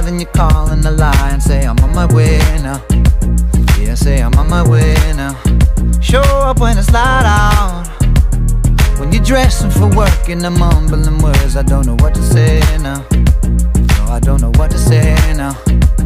then you call and a lie and say I'm on my way now. Yeah, say I'm on my way now. Show up when it's light out, when you're dressing for work and I'm mumbling words. I don't know what to say now. No, I don't know what to say now.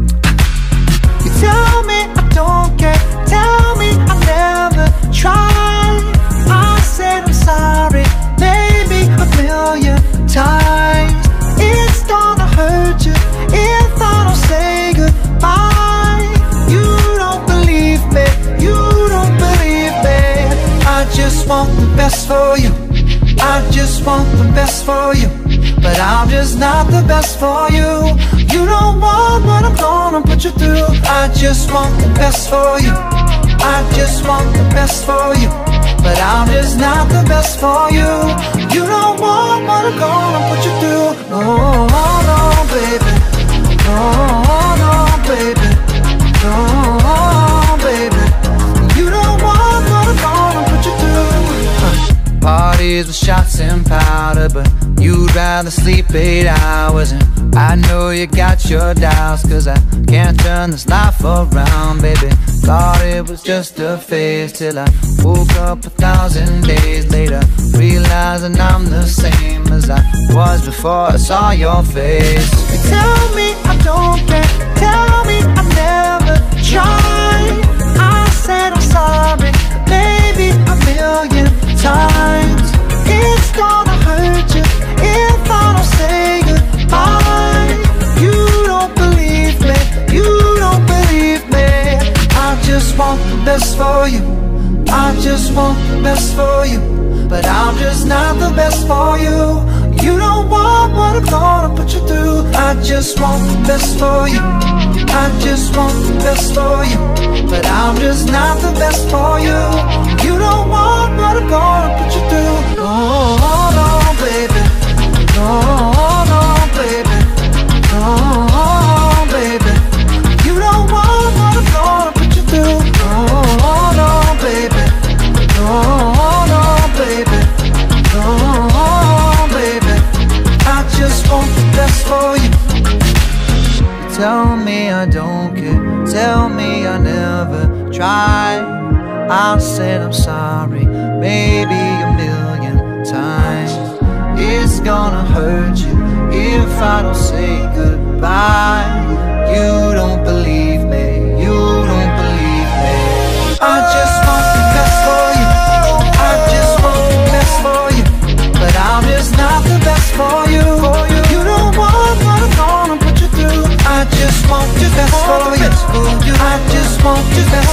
You tell me I don't care, tell me I never tried. I said I'm sorry, maybe a million times. It's gonna hurt you if I don't say goodbye. You don't believe me, you don't believe me. I just want the best for you, I just want the best for you, but I'm just not the best for you. You don't want what I'm gonna put you through. I just want the best for you, I just want the best for you, but I'm just not the best for you. You don't want what I'm gonna put you through. No, no, baby. No, no, baby. No, baby. You don't want what I'm gonna put you through. Parties with shots and powder, but you'd rather sleep 8 hours. And I know you got your doubts, cause I can't turn this life around, baby. Thought it was just a phase, till I woke up 1,000 days later, realizing I'm the same as I was before I saw your face. You tell me I don't care, tell me I never tried. I said I'm sorry, maybe a million times. It's gonna hurt you if I don't say goodbye. You don't believe me, you don't believe me. I just want the best for you, I just want the best for you, but I'm just not the best for you. You don't want what I'm gonna put you through. I just want the best for you, I just want the best for you, but I'm just not the best for you. You don't want what I'm gonna put you through. Oh, no, baby. No, no, baby. No, baby. You don't want what I'm gonna put you through. Oh, no, baby. No, no, baby. No, baby. I just want the best for you. Tell me I don't care, tell me I never tried. I said I'm sorry, maybe a million times. It's gonna hurt you if I don't say goodbye. You don't believe me, you don't believe me. I just want the best for you, I just want the best for you, but I'm just not the best for you. You don't want what I'm gonna put you through. I just want the best for you, I just want the best